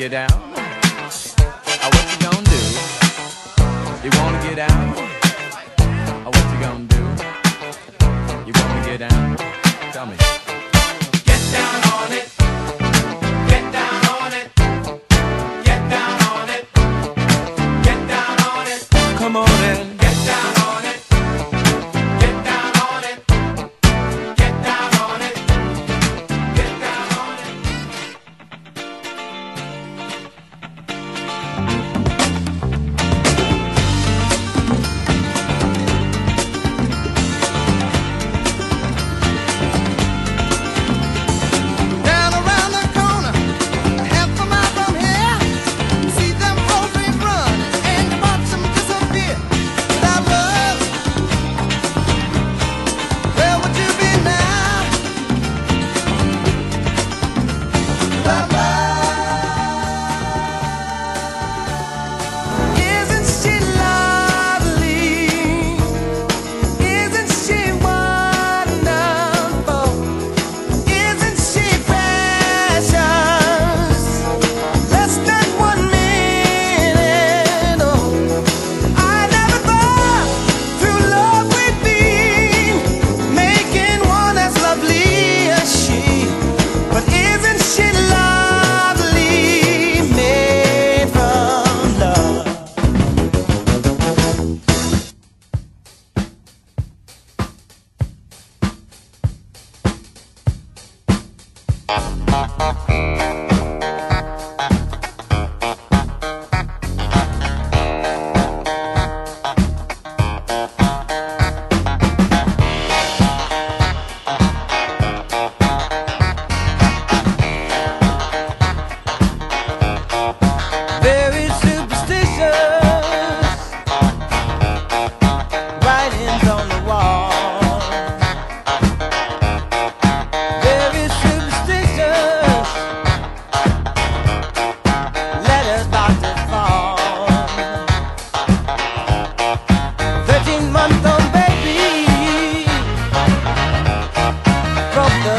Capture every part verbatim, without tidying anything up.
get down? Oh, what you gonna do? You wanna get out? Oh, what you gonna do? You wanna get down? Tell me. Get down on it. Get down on it. Get down on it. Get down on it. Come on in. Get down on it. Get down on it. Get down on it. Get down on it.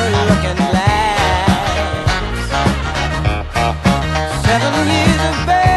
Seven years of bed.